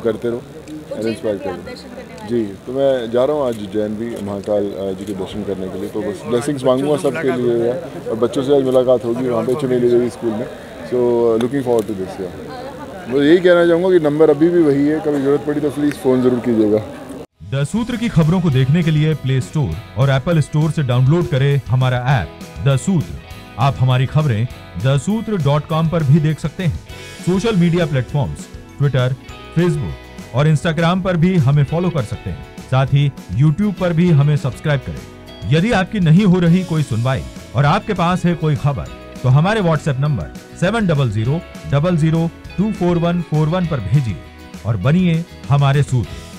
करते रहो and inspire करो। जी, तो मैं जा रहा हूँ आज उज्जैन भी महाकाल जी के दर्शन करने के लिए, तो बस ब्लेसिंग्स मांगूंगा सबके लिए यार, और बच्चों से आज मुलाकात होगी वहाँ पे चमेली देवी स्कूल में। So looking forward to this यार। मैं यही कहना चाहूँगा कि नंबर अभी भी वही है, कभी ज़रूरत पड़ी तो प्लीज़ फ़ोन ज़रूर कीजिएगा। द सूत्र की खबरों को देखने के लिए प्ले स्टोर और एप्पल स्टोर से डाउनलोड करें हमारा ऐप द सूत्र। आप हमारी खबरें thesutra.com पर भी देख सकते हैं। Social media platforms Twitter, Facebook और इंस्टाग्राम पर भी हमें फॉलो कर सकते हैं। साथ ही यूट्यूब पर भी हमें सब्सक्राइब करें। यदि आपकी नहीं हो रही कोई सुनवाई और आपके पास है कोई खबर, तो हमारे व्हाट्सएप नंबर 700000244141 पर भेजिए और बनिए हमारे सूत्र।